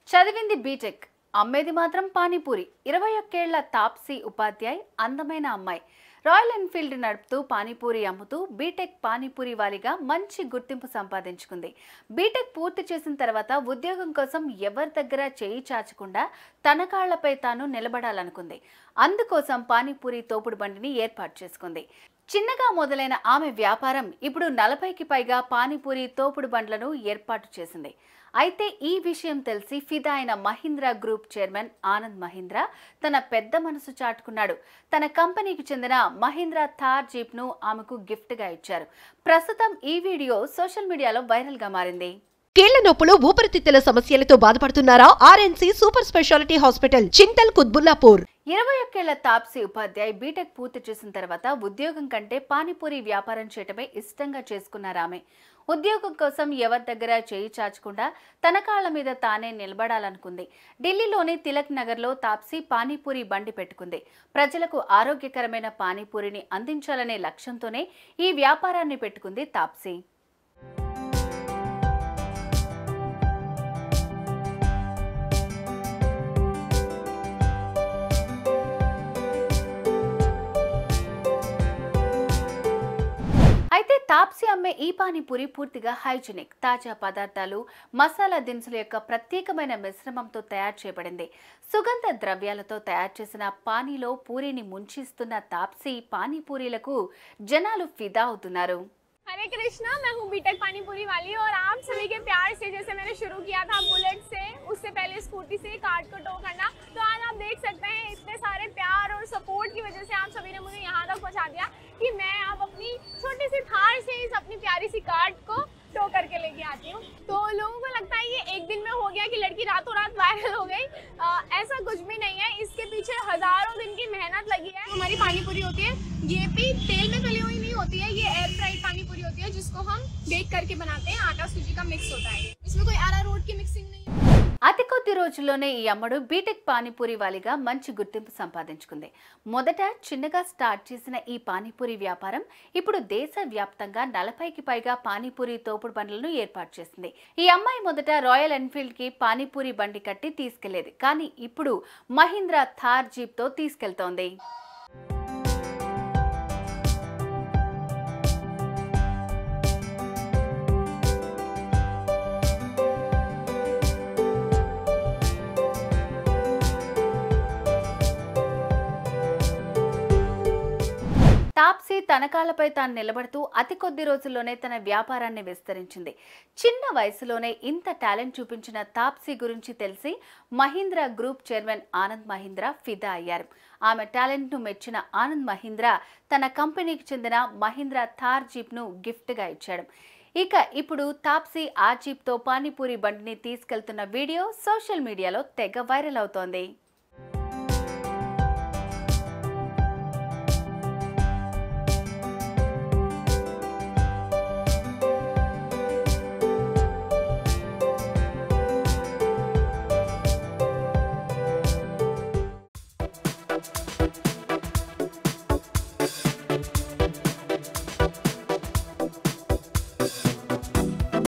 చదివింది బీటెక్, అమ్మేది మాత్రం పానీపూరి. 21 ఏళ్ల తాప్సీ ఉపాధ్యాయ్ అందమైన అమ్మాయి. రాయల్ ఎన్ఫీల్డ్ నడుపుతూ పానీపూరి అమ్ముతూ బీటెక్ పానీపూరి వాలిగా మంచి గుర్తింపు సంపాదించుకుంది. బీటెక్ పూర్తి చేసిన తర్వాత ఉద్యోగం కోసం ఎవరి దగ్గర చేయి చాచకుండా తన కాళ్లపై తాను నిలబడాలనుకుంది. అందుకోసం పానీపూరి తోపుడు బండిని ఏర్పాటు చేసుకుంది. చిన్నగా మొదలైన ఆమె వ్యాపారం ఇప్పుడు 40కి పైగా పానీపూరి తోపుడు బండ్లను ఏర్పాటు చేసింది. అయితే ఈ విషయం తెలిసి ఫిదా అయిన మహీంద్రా గ్రూప్ చైర్మన్ ఆనంద్ మహీంద్రా తన పెద్ద మనసు చాటుకున్నాడు. తన కంపెనీకి చెందిన మహీంద్రా థార్ జీప్ ను ఆమెకు గిఫ్ట్ గా ఇచ్చారు. ప్రస్తుతం ఈ వీడియో సోషల్ మీడియాలో వైరల్ గా మారింది. కీళ్ల నొప్పులు, ఊపిరితిత్తుల సమస్యలతో బాధపడుతున్నారా? RNC super speciality hospital, Chintal, Kutbullapur. 21 ఏళ్ల తాప్సీ ఉపాధ్యాయ్ బీటెక్ పూర్తి చేసిన తర్వాత ఉద్యోగం కంటే పానీపూరి వ్యాపారం చేయటమే ఇష్టంగా చేసుకున్నారామె. ఉద్యోగం కోసం ఎవరి దగ్గర చేయి చాచకుండా తన కాళ్ల మీద తానే నిలబడాలనుకుంది. ఢిల్లీలోని తిలక్ నగర్లో తాప్సీ పానీపూరి బండి పెట్టుకుంది. ప్రజలకు ఆరోగ్యకరమైన పానీపూరిని అందించాలనే లక్ష్యంతోనే ఈ వ్యాపారాన్ని పెట్టుకుంది తాప్సీ. అయితే తాప్సీ అమ్మే ఈ పానీపూరి పూర్తిగా హైజీనిక్. తాజా పదార్థాలు, మసాలా దినుసుల యొక్క ప్రత్యేకమైన మిశ్రమంతో తయారు చేయబడింది. సుగంధ ద్రవ్యాలతో తయారు చేసిన పానీలో పూరిని ముంచిస్తున్న తాప్సీ పానీపూరీలకు జనాలు ఫిదా అవుతున్నారు. हरे कृष्णा, मैं हूँ बीटेक पानीपुरी वाली और आप सभी के प्यार से जैसे मैंने शुरू किया था बुलेट से, उससे पहले स्कूटी से कार्ड को टो करना, तो आज आप देख सकते हैं इतने सारे प्यार और सपोर्ट की वजह से आप सभी ने मुझे यहाँ तक पहुँचा दिया कि मैं अब अपनी छोटी सी थार से इस अपनी प्यारी सी कार्ड को टो करके लेके आती हूँ। तो लोगों को लगता है ये एक दिन में हो गया कि लड़की रातों रात वायरल हो गई। ऐसा कुछ भी नहीं है, इसके पीछे हजारों दिन की मेहनत लगी है। हमारी पानीपुरी होती है, ये भी तेल में तली हुई नहीं होती है, ये एयर फ्राइड पानीपुरी होती है जिसको हम बेक करके बनाते हैं। आटा सूजी का मिक्स होता है, इसमें कोई अरारोट की मिक्सिंग नहीं है। అతి కొద్ది రోజుల్లోనే ఈ అమ్మడు బీటెక్ పానీపూరి వాలిగా మంచి గుర్తింపు సంపాదించుకుంది. మొదట చిన్నగా స్టార్ట్ చేసిన ఈ పానీపూరి వ్యాపారం ఇప్పుడు దేశవ్యాప్తంగా 40కి పైగా పానీపూరి తోపుడు బండ్లను ఏర్పాటు చేసింది. ఈ అమ్మాయి మొదట రాయల్ ఎన్ఫీల్డ్ కి పానీపూరి బండి కట్టి తీసుకెళ్లేది. కానీ ఇప్పుడు మహీంద్రా థార్ జీప్ తో తీసుకెళ్తోంది. తాప్సీ తన కాళ్లపై తాను నిలబడుతూ అతి కొద్ది రోజుల్లోనే తన వ్యాపారాన్ని విస్తరించింది. చిన్న వయసులోనే ఇంత టాలెంట్ చూపించిన తాప్సీ గురించి తెలిసి మహీంద్రా గ్రూప్ చైర్మన్ ఆనంద్ మహీంద్రా ఫిదా అయ్యారు. ఆమె టాలెంట్ ను మెచ్చిన ఆనంద్ మహీంద్రా తన కంపెనీకి చెందిన మహీంద్రా థార్ జీప్ ను గిఫ్ట్ గా ఇచ్చాడు. ఇప్పుడు తాప్సీ ఆ జీప్ తో పానీపూరి బండిని తీసుకెళ్తున్న వీడియో సోషల్ మీడియాలో తెగ వైరల్ అవుతోంది.